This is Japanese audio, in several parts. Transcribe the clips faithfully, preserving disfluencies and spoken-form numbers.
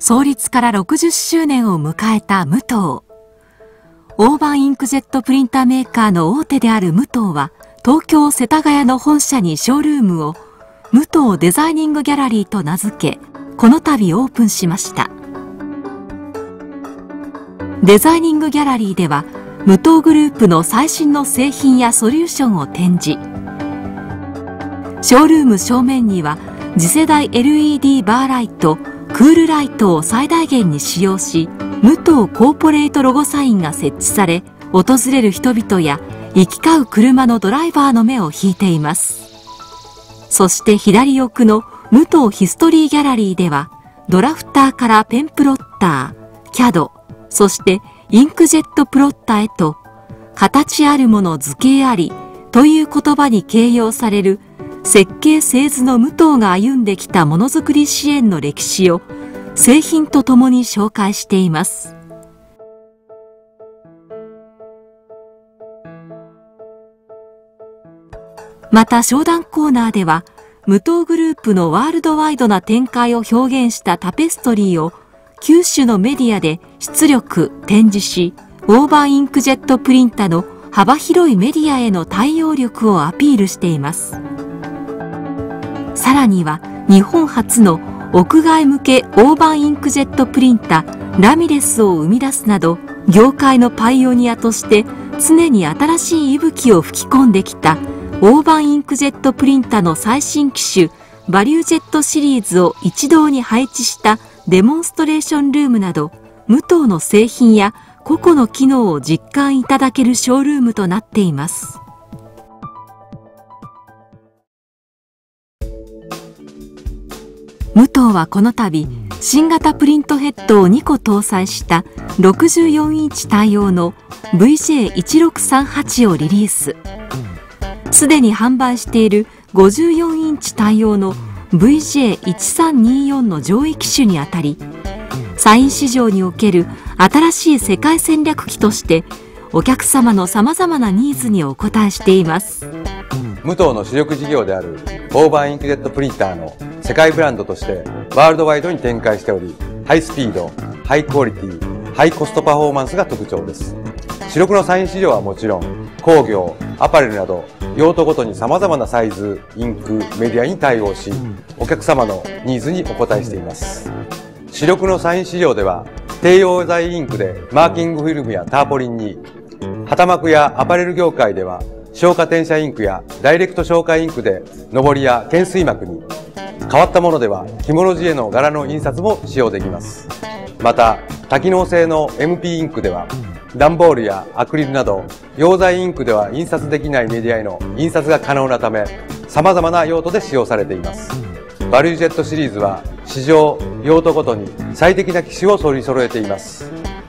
創立からろくじゅっしゅうねんを迎えたムトー。大判インクジェットプリンターメーカーの大手であるムトーは、東京世田谷の本社にショールームをムトーデザイニングギャラリーと名付け、この度オープンしました。デザイニングギャラリーでは、ムトーグループの最新の製品やソリューションを展示。ショールーム正面には次世代 エルイーディー バーライト、クールライトを最大限に使用し、ムトーコーポレートロゴサインが設置され、訪れる人々や行き交う車のドライバーの目を引いています。そして左奥のムトーヒストリーギャラリーでは、ドラフターからペンプロッター、キャド、そしてインクジェットプロッターへと、形あるもの図形ありという言葉に形容される設計製図のムトーが歩んできたものづくり支援の歴史を製品とともに紹介しています。また商談コーナーでは、ムトーグループのワールドワイドな展開を表現したタペストリーをきゅう種のメディアで出力展示し、大判インクジェットプリンタの幅広いメディアへの対応力をアピールしています。さらには日本初の屋外向け大判インクジェットプリンタラミレスを生み出すなど、業界のパイオニアとして常に新しい息吹を吹き込んできた大判インクジェットプリンタの最新機種バリュージェットシリーズを一堂に配置したデモンストレーションルームなど、ムトーの製品や個々の機能を実感いただけるショールームとなっています。ムトーはこの度、新型プリントヘッドをにこ搭載したろくじゅうよんインチ対応の ブイジェーいちろくさんはち をリリース。すでに販売しているごじゅうよんインチ対応の ブイジェーいちさんによん の上位機種にあたり、サイン市場における新しい世界戦略機としてお客様のさまざまなニーズにお応えしています。 ムトーの主力事業である大判インクジェットプリンターの世界ブランドとしてワールドワイドに展開しており、ハイスピード、ハイクオリティ、ハイコストパフォーマンスが特徴です。主力のサイン市場はもちろん、工業、アパレルなど用途ごとに様々なサイズ、インク、メディアに対応し、お客様のニーズにお応えしています。主力のサイン市場では、低溶剤インクでマーキングフィルムやターポリンに、旗幕やアパレル業界では、消化転写インクやダイレクト消化インクで上りや懸垂膜に、変わったものでは着物地への柄の印刷も使用できます。また、多機能性の エムピー インクでは、段ボールやアクリルなど、溶剤インクでは印刷できないメディアへの印刷が可能なため、様々な用途で使用されています。バリュージェットシリーズは、市場、用途ごとに最適な機種を取り揃えています。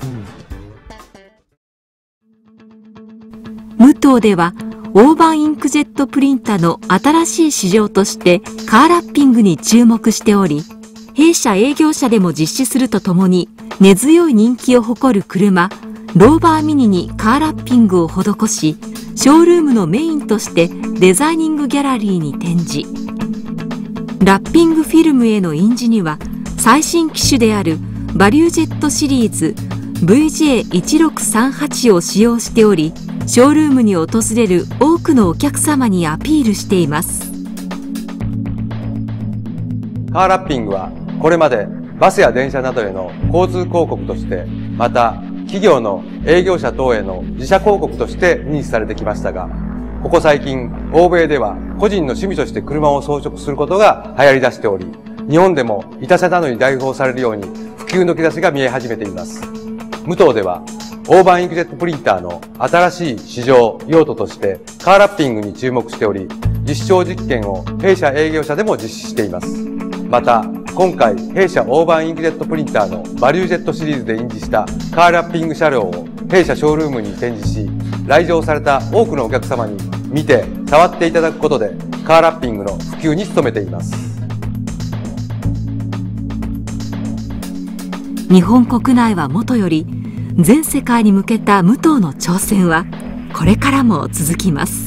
ムトーでは、大判インクジェットプリンタの新しい市場としてカーラッピングに注目しており、弊社営業車でも実施するとともに根強い人気を誇る車ローバーミニにカーラッピングを施し、ショールームのメインとしてデザイニングギャラリーに展示。ラッピングフィルムへの印字には最新機種であるバリュージェットシリーズ ブイジェーいちろくさんはち を使用しており、ショールームに訪れる多くのお客様にアピールしています。 カーラッピングはこれまでバスや電車などへの交通広告として、また企業の営業者等への自社広告として認知されてきましたが、ここ最近欧米では個人の趣味として車を装飾することが流行り出しており、日本でも他社などに代表されるように普及の兆しが見え始めています。ムトーでは大判インクジェットプリンターの新しい市場用途としてカーラッピングに注目しており、実証実験を弊社営業者でも実施しています。また、今回弊社大判インクジェットプリンターのバリュージェットシリーズで印字したカーラッピング車両を弊社ショールームに展示し、来場された多くのお客様に見て触っていただくことでカーラッピングの普及に努めています。 日本国内はもとより全世界に向けたムトーの挑戦はこれからも続きます。